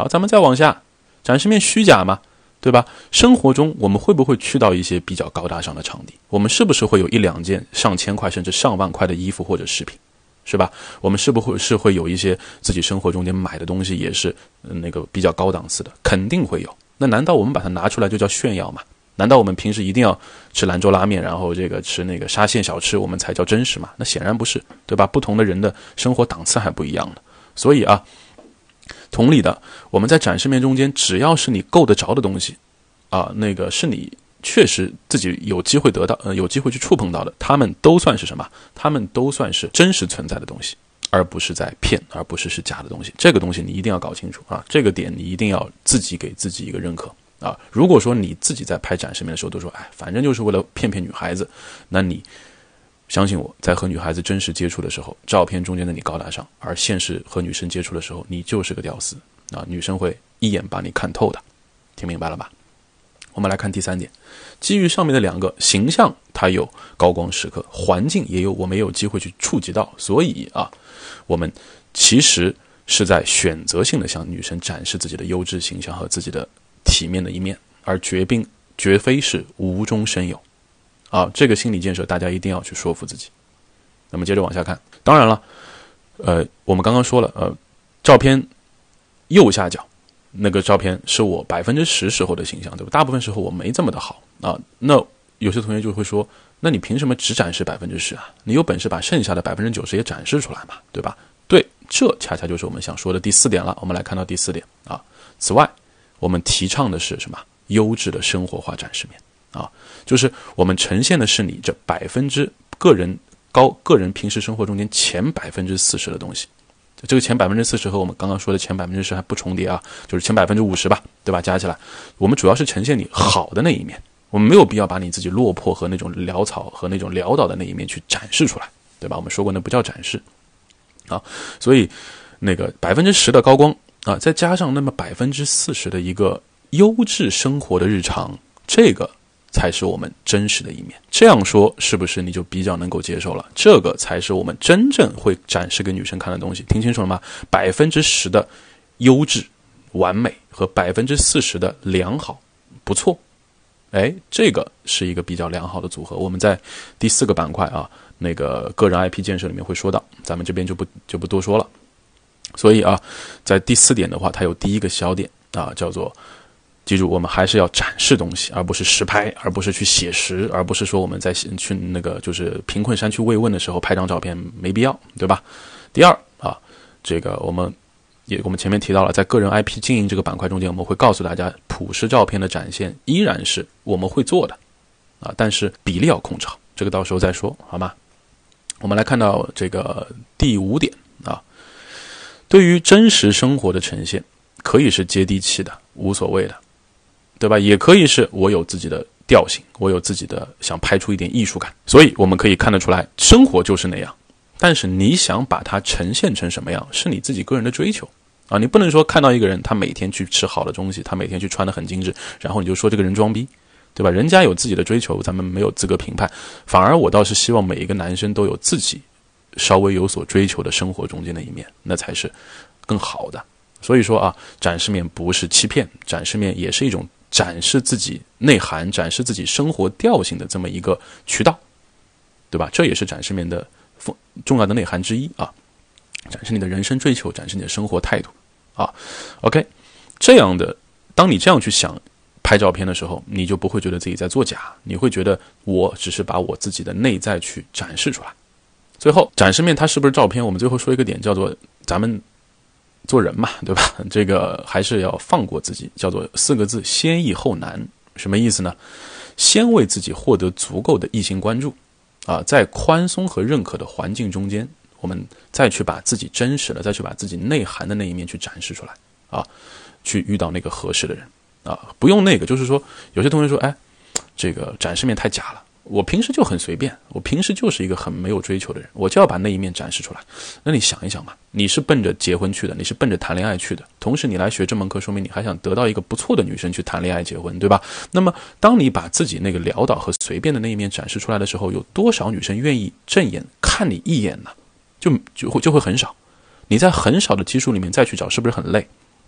好，咱们再往下，展示面虚假嘛，对吧？生活中我们会不会去到一些比较高大上的场地？我们是不是会有一两件上千块甚至上万块的衣服或者饰品，是吧？我们是不是会有一些自己生活中间买的东西也是那个比较高档次的？肯定会有。那难道我们把它拿出来就叫炫耀吗？难道我们平时一定要吃兰州拉面，然后这个吃那个沙县小吃，我们才叫真实吗？那显然不是，对吧？不同的人的生活档次还不一样呢。所以啊，同理的，我们在展示面中间，只要是你够得着的东西啊，那个是你确实自己有机会得到，有机会去触碰到的，他们都算是什么？他们都算是真实存在的东西，而不是在骗，而不是假的东西。这个东西你一定要搞清楚啊，这个点你一定要自己给自己一个认可。啊，如果说你自己在拍展示面的时候都说，哎，反正就是为了骗女孩子，那你相信我，在和女孩子真实接触的时候，照片中间的你高大上，而现实和女生接触的时候，你就是个屌丝啊，女生会一眼把你看透的，听明白了吧？我们来看第三点，基于上面的两个，形象它有高光时刻，环境也有我们也有机会去触及到，所以啊，我们其实是在选择性的向女生展示自己的优质形象和自己的体面的一面，而绝非是无中生有啊！这个心理建设大家一定要去说服自己。那么接着往下看，当然了，我们刚刚说了，照片右下角那个照片是我10%时候的形象，对吧？大部分时候我没这么的好啊。那有些同学就会说，那你凭什么只展示10%啊？你有本事把剩下的90%也展示出来嘛，对吧？对，这恰恰就是我们想说的第四点了。我们来看到第四点啊。此外，我们提倡的是什么？优质的生活化展示面啊，就是我们呈现的是你这个人平时生活中间前40%的东西。这个前40%和我们刚刚说的前10%还不重叠啊，就是前50%吧，对吧？加起来，我们主要是呈现你好的那一面，我们没有必要把你自己落魄和那种潦草和那种潦倒的那一面去展示出来，对吧？我们说过那不叫展示啊，所以那个10%的高光啊，再加上那么40%的一个优质生活的日常，这个才是我们真实的一面。这样说是不是你就比较能够接受了？这个才是我们真正会展示给女生看的东西。听清楚了吗？10%的优质、完美和40%的良好、不错，哎，这个是一个比较良好的组合。我们在第4个板块啊，那个个人 IP 建设里面会说到，咱们这边就不多说了。所以啊，在第4点的话，它有第一个小点啊，叫做记住，我们还是要展示东西，而不是实拍，而不是去写实，而不是说我们在去那个就是贫困山区慰问的时候拍张照片，没必要，对吧？第二啊，这个我们前面提到了，在个人 IP 经营这个板块中间，我们会告诉大家，普世照片的展现依然是我们会做的啊，但是比例要控制好，这个到时候再说，好吗？我们来看到这个第5点啊。对于真实生活的呈现，可以是接地气的，无所谓的，对吧？也可以是我有自己的调性，我有自己的想拍出一点艺术感，所以我们可以看得出来，生活就是那样。但是你想把它呈现成什么样，是你自己个人的追求啊！你不能说看到一个人，他每天去吃好的东西，他每天去穿得很精致，然后你就说这个人装逼，对吧？人家有自己的追求，咱们没有资格评判。反而我倒是希望每一个男生都有自己稍微有所追求的生活中间的一面，那才是更好的。所以说啊，展示面不是欺骗，展示面也是一种展示自己内涵、展示自己生活调性的这么一个渠道，对吧？这也是展示面的重要的内涵之一啊，展示你的人生追求，展示你的生活态度啊。OK， 这样的，当你这样去想拍照片的时候，你就不会觉得自己在作假，你会觉得我只是把我自己的内在去展示出来。最后，展示面它是不是照片？我们最后说一个点，叫做咱们做人嘛，对吧？这个还是要放过自己，叫做4个字：先易后难。什么意思呢？先为自己获得足够的异性关注啊，在宽松和认可的环境中间，我们再去把自己真实的，再去把自己内涵的那一面去展示出来啊，去遇到那个合适的人啊，不用那个，就是说，有些同学说，哎，这个展示面太假了。我平时就很随便，我平时就是一个很没有追求的人，我就要把那一面展示出来。那你想一想嘛，你是奔着结婚去的，你是奔着谈恋爱去的，同时你来学这门课，说明你还想得到一个不错的女生去谈恋爱结婚，对吧？那么当你把自己那个潦倒和随便的那一面展示出来的时候，有多少女生愿意正眼看你一眼呢？就会很少。你在很少的基数里面再去找，是不是很累？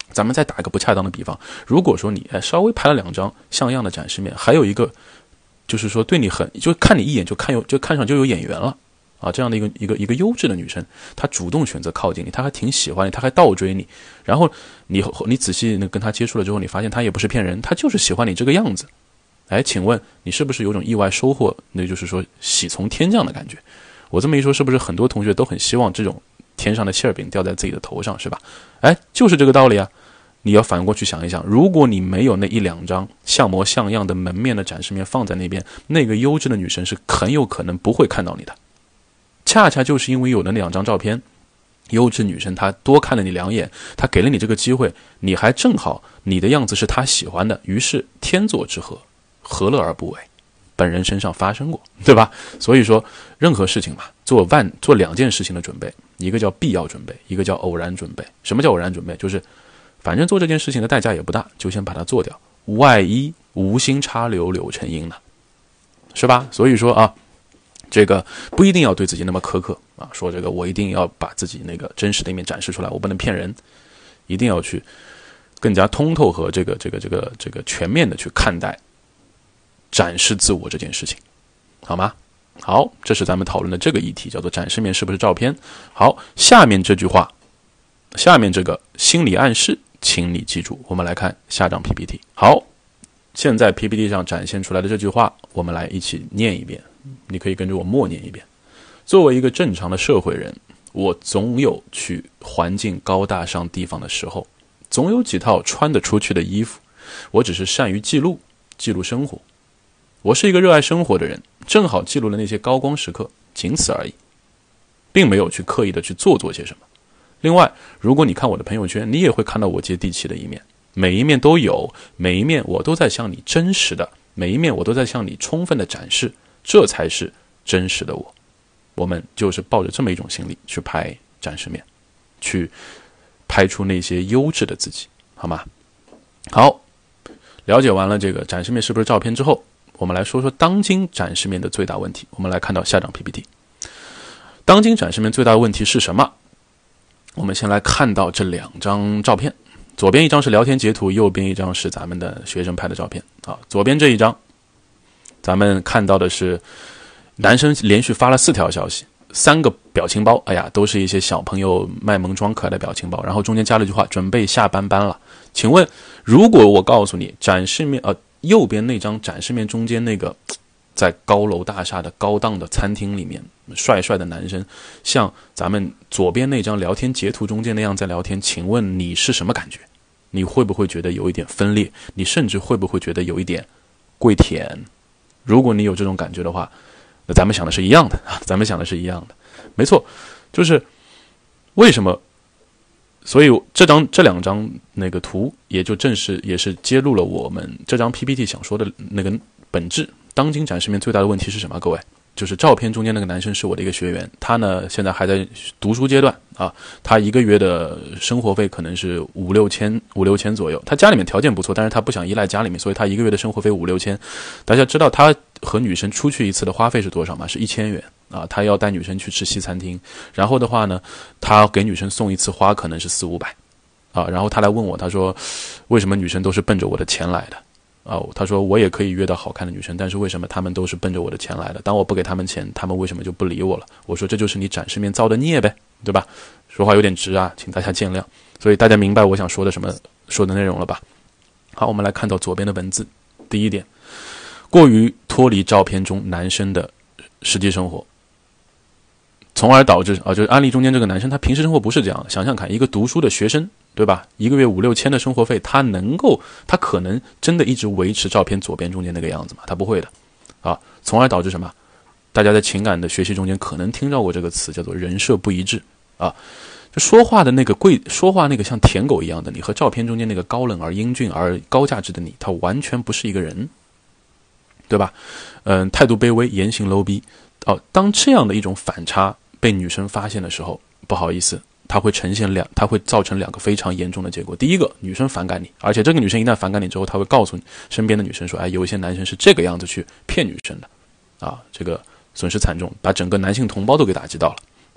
咱们再打一个不恰当的比方，如果说你稍微拍了2张像样的展示面，还有一个就是说对你就看你一眼就看上就有眼缘了啊，这样的一个优质的女生，她主动选择靠近你，她还挺喜欢你，她还倒追你，然后你仔细跟她接触了之后，你发现她也不是骗人，她就是喜欢你这个样子。请问你是不是有种意外收获，那就是说喜从天降的感觉？我这么一说，是不是很多同学都很希望这种天上的馅饼掉在自己的头上，是吧？就是这个道理啊。你要反过去想一想，如果你没有那1-2张像模像样的门面的展示面放在那边，那个优质的女生是很有可能不会看到你的。恰恰就是因为有了那2张照片，优质女生她多看了你2眼，她给了你这个机会，你还正好你的样子是她喜欢的，于是天作之合，何乐而不为？本人身上发生过，对吧？所以说任何事情嘛，做2件事情的准备，一个叫必要准备，一个叫偶然准备。什么叫偶然准备？就是反正做这件事情的代价也不大，就先把它做掉，万一无心插柳柳成荫呢，是吧？所以说啊，这个不一定要对自己那么苛刻啊，说这个我一定要把自己那个真实的一面展示出来，我不能骗人，一定要去更加通透和这个全面的去看待展示自我这件事情，好吗？好，这是咱们讨论的这个议题，叫做展示面是不是照片。好，下面这句话，下面这个心理暗示，请你记住。我们来看下张 PPT。好，现在 PPT 上展现出来的这句话，我们来一起念一遍，你可以跟着我默念一遍。作为一个正常的社会人，我总有去环境高大上地方的时候，总有几套穿得出去的衣服，我只是善于记录生活。我是一个热爱生活的人，正好记录了那些高光时刻，仅此而已，并没有去刻意的去做些什么。另外，如果你看我的朋友圈，你也会看到我接地气的一面，每一面都有，每一面我都在向你真实的，每一面我都在向你充分的展示，这才是真实的我。我们就是抱着这么一种心理去拍展示面，去拍出那些优质的自己，好吗？好，了解完了这个展示面是不是照片之后，我们来说说当今展示面的最大问题。我们来看到下张 PPT。 当今展示面最大的问题是什么？我们先来看到这2张照片，左边一张是聊天截图，右边一张是咱们的学生拍的照片啊。左边这一张咱们看到的是男生连续发了4条消息，3个表情包，都是一些小朋友卖萌装可爱的表情包，然后中间加了一句话，准备下班了。请问如果我告诉你展示面右边那张展示面中间那个在高楼大厦的高档的餐厅里面帅帅的男生，像咱们左边那张聊天截图中间那样在聊天，请问你是什么感觉？你会不会觉得有一点分裂？你甚至会不会觉得有一点跪舔？如果你有这种感觉的话，那咱们想的是一样的，没错，就是为什么？所以这2张那个图也是揭露了我们这张 PPT 想说的那个本质。当今展示面最大的问题是什么？各位，就是照片中间那个男生是我的一个学员，他呢现在还在读书阶段啊，他1个月的生活费可能是5、6千左右。他家里面条件不错，但是他不想依赖家里面，所以他1个月的生活费5、6千。大家知道他和女生出去一次的花费是多少吗？是1000元啊。他要带女生去吃西餐厅，然后的话呢，他给女生送一次花可能是400、500啊。然后他来问我，他说为什么女生都是奔着我的钱来的？他说我也可以约到好看的女生，但是为什么他们都是奔着我的钱来的？当我不给他们钱，他们为什么就不理我了？我说这就是你展示面造的孽呗，对吧？说话有点直啊，请大家见谅。所以大家明白我想说的内容了吧？好，我们来看到左边的文字。第一点，过于脱离照片中男生的实际生活，从而导致就是案例中间这个男生他平时生活不是这样的。想想看，一个读书的学生，对吧？1个月5、6千的生活费，他可能真的一直维持照片左边中间那个样子吗？他不会的啊。从而导致什么？大家在情感的学习中间可能听到过这个词，叫做人设不一致啊。就说话那个像舔狗一样的你，和照片中间那个高冷而英俊而高价值的你，他完全不是一个人，对吧？态度卑微，言行 low 逼。当这样的一种反差被女生发现的时候，不好意思，它会造成2个非常严重的结果。第一个，女生反感你，而且这个女生一旦反感你之后，她会告诉你身边的女生说，有一些男生是这个样子去骗女生的，这个损失惨重，把整个男性同胞都给打击到了。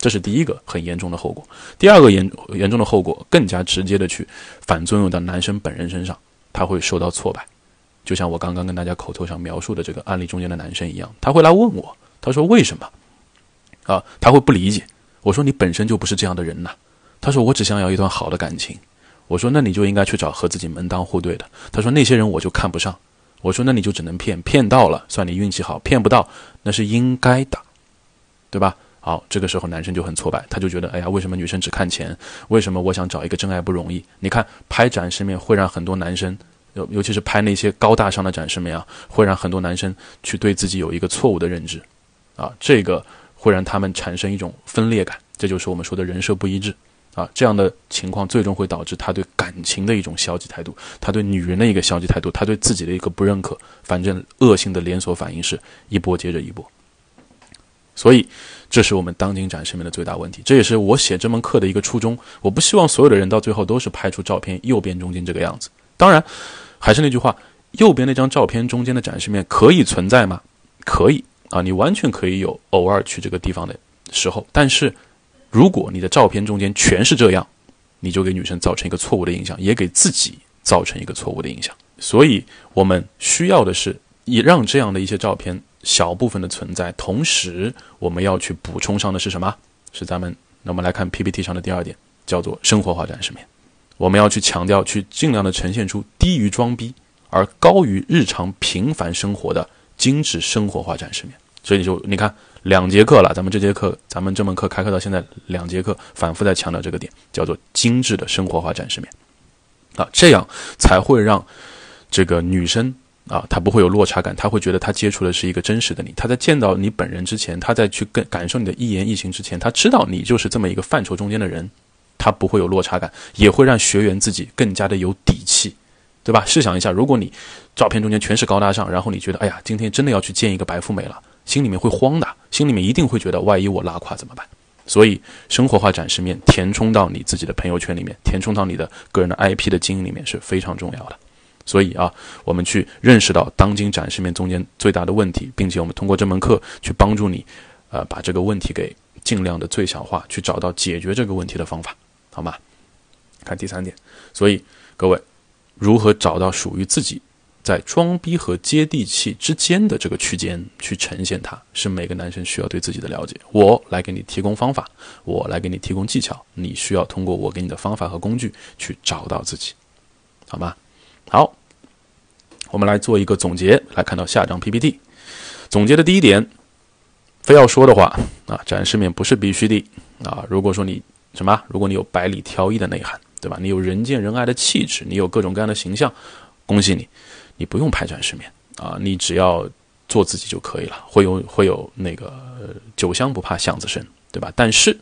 这是第一个很严重的后果。第二个严重的后果，更加直接的去反作用到男生本人身上，他会受到挫败。就像我刚刚跟大家口头上描述的这个案例中间的男生一样，他会来问我，他说为什么他会不理解。我说你本身就不是这样的人呐。他说我只想要一段好的感情。我说那你就应该去找和自己门当户对的。他说那些人我就看不上。我说那你就只能骗到了算你运气好，骗不到那是应该的，对吧？好，这个时候男生就很挫败，他就觉得哎呀，为什么女生只看钱？为什么我想找一个真爱不容易？你看拍展示面会让很多男生，尤其是拍那些高大上的展示面会让很多男生去对自己有一个错误的认知这个会让他们产生一种分裂感，这就是我们说的人设不一致这样的情况最终会导致他对感情的一种消极态度，他对女人的一个消极态度，他对自己的一个不认可，反正恶性的连锁反应是一波接着一波。所以这是我们当今展示面的最大问题，这也是我写这门课的一个初衷。我不希望所有的人到最后都是拍出照片右边中间这个样子。当然还是那句话，右边那张照片中间的展示面可以存在吗？可以你完全可以有偶尔去这个地方的时候，但是如果你的照片中间全是这样，你就给女生造成一个错误的印象，也给自己造成一个错误的印象。所以我们需要的是也让这样的一些照片小部分的存在，同时我们要去补充上的是什么？是那我们来看 PPT 上的第二点，叫做生活化展示面。我们要去强调，去尽量的呈现出低于装逼而高于日常平凡生活的精致生活化展示面。所以你看2节课了，咱们这门课开课到现在2节课，反复在强调这个点，叫做精致的生活化展示面这样才会让这个女生她不会有落差感，她会觉得她接触的是一个真实的你，她在见到你本人之前，她在去感受你的一言一行之前，她知道你就是这么一个范畴中间的人，她不会有落差感，也会让学员自己更加的有底气，对吧？试想一下，如果你照片中间全是高大上，然后你觉得哎呀，今天真的要去见一个白富美了，心里面会慌的，心里面一定会觉得万一我拉垮怎么办？所以生活化展示面填充到你自己的朋友圈里面，填充到你的个人的 IP 的经营里面是非常重要的。所以我们去认识到当今展示面中间最大的问题，并且我们通过这门课去帮助你把这个问题给尽量的最小化，去找到解决这个问题的方法，好吗？看第3点。所以各位，如何找到属于自己在装逼和接地气之间的这个区间去呈现它，是每个男生需要对自己的了解。我来给你提供方法，我来给你提供技巧，你需要通过我给你的方法和工具去找到自己，好吗？好，我们来做一个总结，来看到下张 PPT。 总结的第1点，非要说的话展示面不是必须的如果说如果你有百里挑一的内涵，对吧？你有人见人爱的气质，你有各种各样的形象，恭喜你，你不用拍展示面你只要做自己就可以了。会有那个酒香不怕巷子深，对吧？但是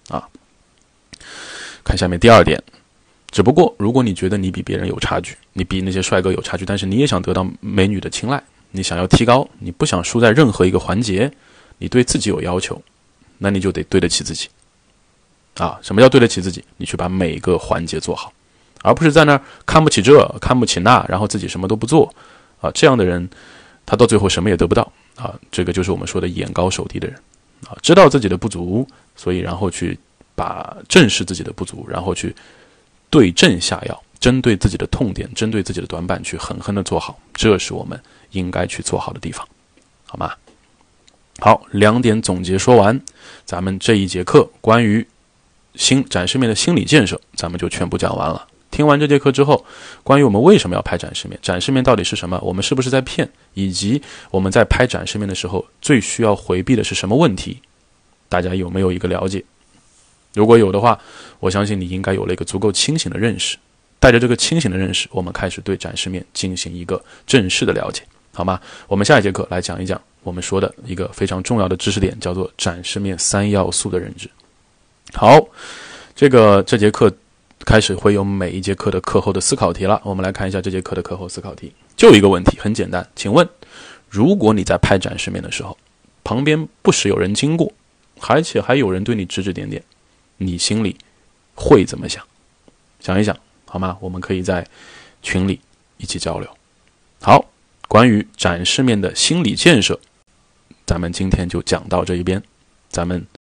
看下面第2点，只不过如果你觉得你比别人有差距，你比那些帅哥有差距，但是你也想得到美女的青睐，你想要提高，你不想输在任何一个环节，你对自己有要求，那你就得对得起自己什么叫对得起自己？你去把每一个环节做好，而不是在那儿看不起这看不起那，然后自己什么都不做这样的人他到最后什么也得不到这个就是我们说的眼高手低的人知道自己的不足，所以然后去正视自己的不足，然后去对症下药，针对自己的痛点，针对自己的短板去狠狠的做好，这是我们应该去做好的地方，好吗？好，2点总结说完，咱们这一节课关于展示面的心理建设咱们就全部讲完了。听完这节课之后，关于我们为什么要拍展示面，展示面到底是什么，我们是不是在骗，以及我们在拍展示面的时候最需要回避的是什么问题，大家有没有一个了解？如果有的话，我相信你应该有了一个足够清醒的认识，带着这个清醒的认识，我们开始对展示面进行一个正式的了解，好吗？我们下一节课来讲一讲我们说的一个非常重要的知识点，叫做展示面3要素的认知。好，这节课开始会有每一节课的课后的思考题了，我们来看一下这节课的课后思考题。就一个问题，很简单，请问如果你在拍展示面的时候，旁边不时有人经过，而且还有人对你指指点点，你心里会怎么想？想一想，好吗？我们可以在群里一起交流。好，关于展示面的心理建设，咱们今天就讲到这一边，咱们